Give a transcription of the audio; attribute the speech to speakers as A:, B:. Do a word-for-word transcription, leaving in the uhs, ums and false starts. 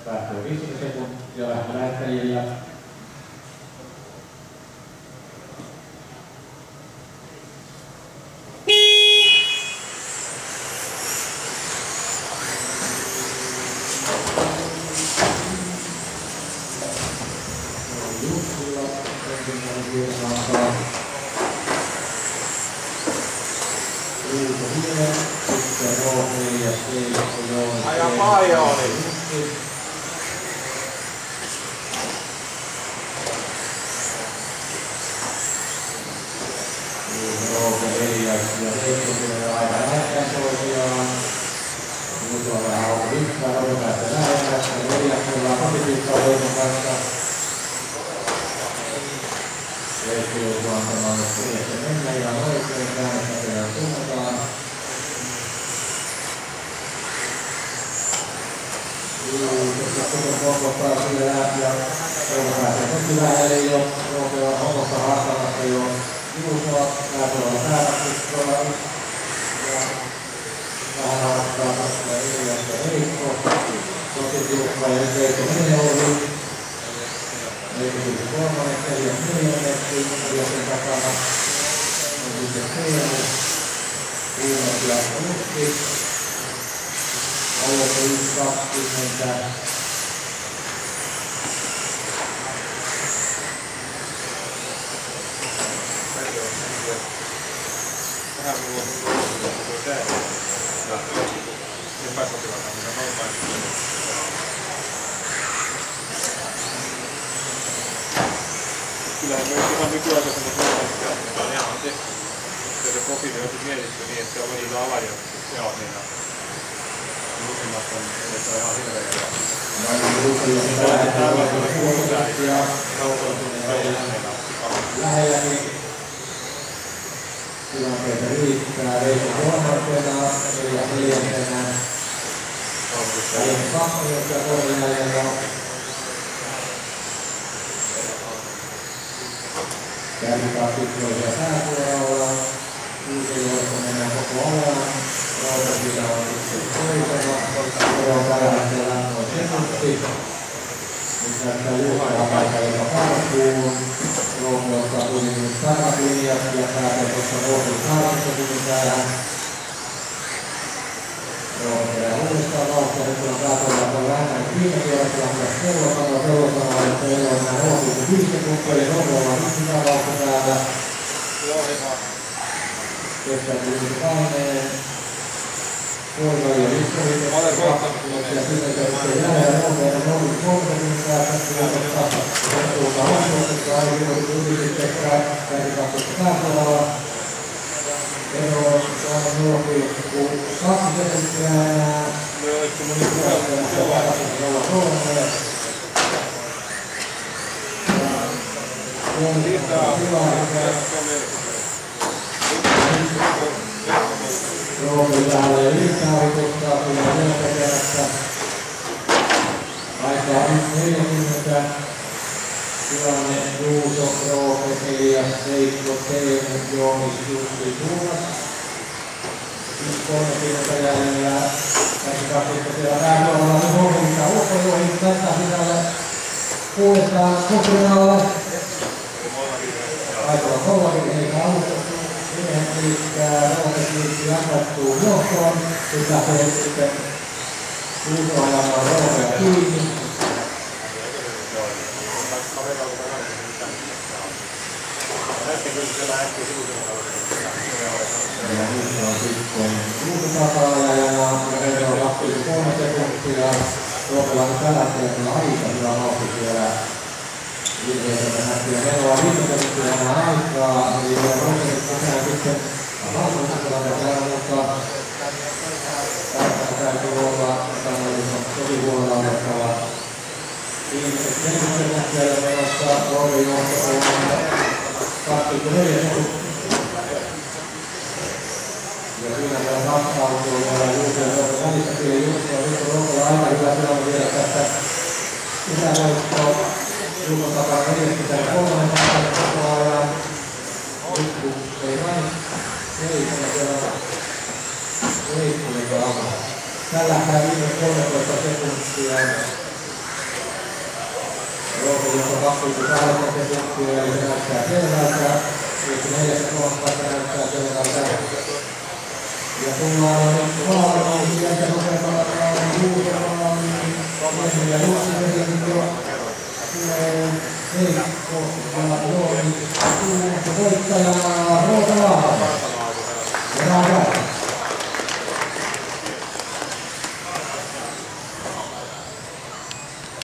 A: Päättyy viisitoista sekuntia lähtelähettäjillä.
B: Aika paljon oli.
A: Roope Elias ja Heikkonen aika lähekkään toisiaan. Nyt on vähän auto yhtään, Roope päästä lähemmästä. Eliaksella on positiivista Heikon kanssa. Heikko joutuu antamaan nyt Eliaksen mennä ihan oikein. Käännestä perään suunnataan. Tuossa koko pomppaa sille läpi ja Roope pääsee tosi lähelle jo. Roope on hommassa haastavassa jo. Juusoa päätöllä päätöksellä ja vähän auttaa tästä Eliasta Heikko. Tosi tiukka ja nyt Heikko menee ohi. Heikko tuli kolmannen, Elias neljänneksi, Eliasen takana on sitten Teemu, Kuumat ja Nutti. Aloite yksi kaksikymmentä.
B: Vähän minulla on tuo täällä. Ja epäsotilata, mitä noin. Kyllähän myös ihan nykyaikaisena suomalaisena on ihan tehty. Se profiili on mietitty niin, että se on välillä alajoukkuja. Joo, niin on. Lukimat on, että on ihan hirveä.
A: Lähelläkin tilanteita riittää. Veikko kolmantena, Elias neljäntenä. Elias kakkonen ja kolme jäljellä. Kärkikaksikkoisia sääpuolella. Kuusijoissa mennään koko ajan. Rautasilla on sitten toisena. Se on tällä hetkellä noin sekunti. Nyt näyttää Juha paikka joka karkuun. Roope ottaa kuitenkin takalinjasta ja pääsee tuossa Roopen kahdeksankymmentä tähän. Roope tehdään uudestaan vauhtia. Nyt on päätöllä vähän viime kierroksella, mutta Kellosanoa Kellosanoa, että ei ole enää Roope viisi sekuntia, eli Roopella on yksi hyvä vauhti täällä. Kestää kuitenkin paineen. Poika ja Liskovic ja sitten se jälleen Roopella on ollut kolmekymmentä tästä kierroksesta. Roopeella on suosittu aiemmin yrityksestä kärkikakkosta pääpuolella. Ero on nolla pilkku kaksi sekuntia enää. Se on takaisin nolla kolme. Roope täällä ja liikaa rikostaa kyllä vielä tekemässä. Aikaa yksi neljäkymmentä. Tilanne Juuso, Roope, Elias, Heikko, Teemu, Joonis, Jussi, Tuumas. yksi kolmekymmentä jäljellä. Tässä kaksikko siellä pääpuolella nyt Holmista ulkojoihin. Tästä sisälle uudestaan Kukrinalle. Aikoilla kolmekymmentä eikä alustettu. Miehen liikkää, Roope liikki jatkattuu johtoon. Nyt lähtee sitten Juuso ajamaan Roopea kiinni. Ja nyt on sitten Juuso takana ja Roope on kaksi pilkku kolme sekuntia. Roopella on tällä hetkellä aika hyvä vauhti siellä. Ilmeisesti nähtiin menoa viisi sekuntia enää aikaa. Eli Roope nähdään sitten valtuustilanne täällä, mutta tässä täytyy olla tosi huolella otettava. Viimeiset neljäkymmentä sekuntia menossa Roope johto on kaksikymmentäneljä sekuntia. Ja siinä meillä on kaksi autoa ja Juuso ja Roope välissä kyllä Juuso on nyt Roopella aika hyvä tilanne vielä tästä sisävoittoa. Juuso takaa neljäkymmentäkolme takana koko ajan. Nyt kun ei vain Heikkonen siellä Heikkonen avaa. Tällä hetkellä viime kolmetoista sekuntia Roope joka kaksi pilkku kahdeksan sekuntia, eli se näyttää selvältä. neljästä kolmasta näyttää selvältä. Ja tullaan nyt maaliin, sieltä nopeamalla huutomaan. Ja Jussi Vesakin jo tulee heikko. Ja Jooni Tuuso voittajana Roope Laava. Ja